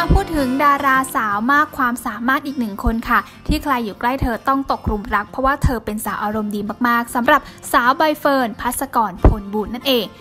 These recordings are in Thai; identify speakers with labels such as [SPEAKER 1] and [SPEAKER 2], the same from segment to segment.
[SPEAKER 1] มาพูดถึงดาราสาวมากความสามารถอีกหนึ่งคนค่ะที่ใครอยู่ใกล้เธอต้องตกหลุมรักเพราะว่าเธอเป็นสาวอารมณ์ดีมากๆสำหรับสาวใบเฟิร์น ภัสกร พลบุญนั่นเอง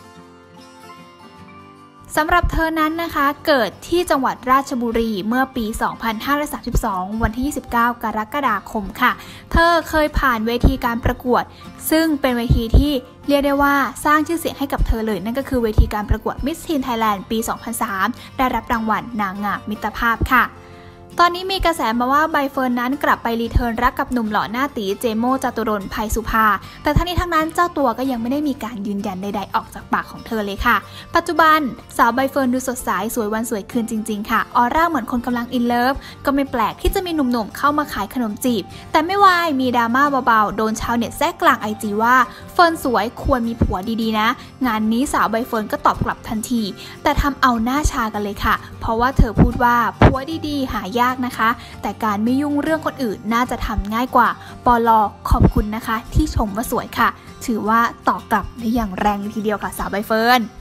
[SPEAKER 1] สำหรับเธอนั้นนะคะเกิดที่จังหวัดราชบุรีเมื่อปี 2532 วันที่ 29 กรกฎาคมค่ะเธอเคยผ่านเวทีการประกวดซึ่งเป็นเวทีที่เรียกได้ว่าสร้างชื่อเสียงให้กับเธอเลยนั่นก็คือเวทีการประกวด Miss Teen Thailand ปี 2003 ได้รับรางวัลนางงามมิตรภาพค่ะตอนนี้มีกระแสมาว่าใบเฟิร์นนั้นกลับไปรีเทิร์นรักกับหนุ่มหล่อหน้าตีเจโมจตุรนต์ ไพสุภาแต่ทั้งนี้ทั้งนั้นเจ้าตัวก็ยังไม่ได้มีการยืนยันใดๆออกจากปากของเธอเลยค่ะปัจจุบันสาวใบเฟิร์นดูสดใสสวยวันสวยคืนจริงๆค่ะออร่าเหมือนคนกำลังอินเลิฟก็ไม่แปลกที่จะมีหนุ่มๆเข้ามาขายขนมจีบแต่ไม่วายมีดราม่าเบาๆโดนชาวเน็ตแซะกลางไอจีว่าเฟิร์นสวยควรมีผัวดีๆนะงานนี้สาวใบเฟิร์นก็ตอบกลับทันทีแต่ทำเอาหน้าชากันเลยค่ะเพราะว่าเธอพูดว่าผัวดีๆหายากนะคะแต่การไม่ยุ่งเรื่องคนอื่นน่าจะทำง่ายกว่าปล.ขอบคุณนะคะที่ชมว่าสวยค่ะถือว่าตอบกลับได้อย่างแรงทีเดียวค่ะสาวใบเฟิร์น